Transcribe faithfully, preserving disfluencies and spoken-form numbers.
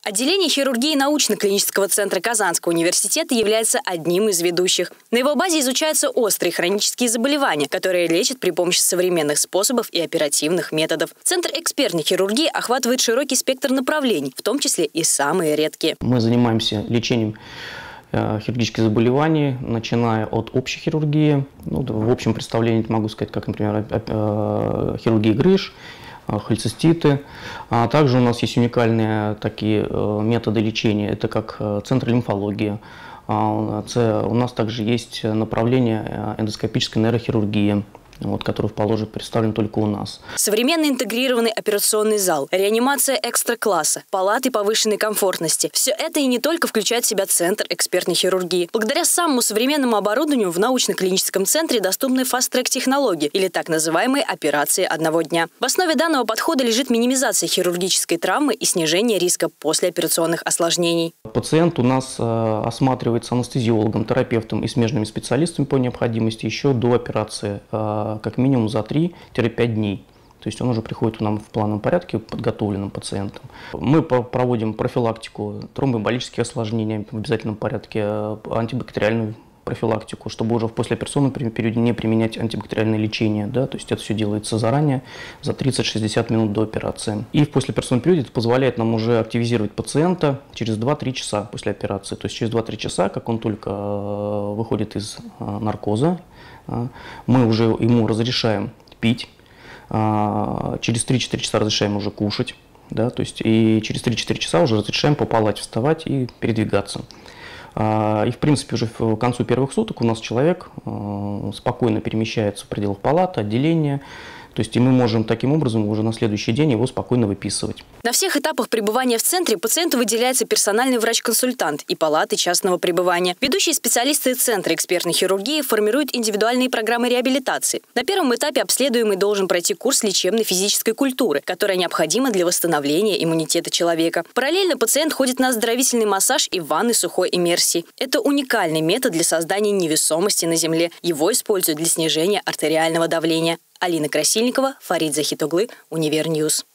Отделение хирургии научно-клинического центра Казанского университета является одним из ведущих. На его базе изучаются острые хронические заболевания, которые лечат при помощи современных способов и оперативных методов. Центр экспертной хирургии охватывает широкий спектр направлений, в том числе и самые редкие. Мы занимаемся лечением хирургических заболеваний, начиная от общей хирургии. Ну, в общем представлении могу сказать, как, например, хирургия грыж, холециститы. А также у нас есть уникальные такие методы лечения, это как центр лимфологии. У нас также есть направление эндоскопической нейрохирургии, вот, который в положении представлен только у нас. Современный интегрированный операционный зал, реанимация экстра-класса, палаты повышенной комфортности – все это и не только включает в себя Центр экспертной хирургии. Благодаря самому современному оборудованию в научно-клиническом центре доступны фаст-трек-технологии или так называемые операции одного дня. В основе данного подхода лежит минимизация хирургической травмы и снижение риска послеоперационных осложнений. Пациент у нас осматривается анестезиологом, терапевтом и смежными специалистами по необходимости еще до операции, как минимум за три-пять дней. То есть он уже приходит к нам в плановом порядке подготовленным пациентом. Мы проводим профилактику тромбоэмболических осложнений в обязательном порядке, антибактериальную профилактику, чтобы уже в послеоперационном периоде не применять антибактериальное лечение. Да? То есть это все делается заранее, за тридцать-шестьдесят минут до операции. И в послеоперационном периоде это позволяет нам уже активизировать пациента через два-три часа после операции. То есть через два-три часа, как он только выходит из наркоза, мы уже ему разрешаем пить, через три-четыре часа разрешаем уже кушать, да, то есть и через три-четыре часа уже разрешаем по палате вставать и передвигаться. И в принципе уже к концу первых суток у нас человек спокойно перемещается в пределах палаты, отделения. То есть и мы можем таким образом уже на следующий день его спокойно выписывать. На всех этапах пребывания в центре пациенту выделяется персональный врач-консультант и палаты частного пребывания. Ведущие специалисты Центра экспертной хирургии формируют индивидуальные программы реабилитации. На первом этапе обследуемый должен пройти курс лечебной физической культуры, которая необходима для восстановления иммунитета человека. Параллельно пациент ходит на оздоровительный массаж и ванны сухой иммерсии. Это уникальный метод для создания невесомости на земле. Его используют для снижения артериального давления. Алина Красильникова, Фарид Захитоглы, Универньюз.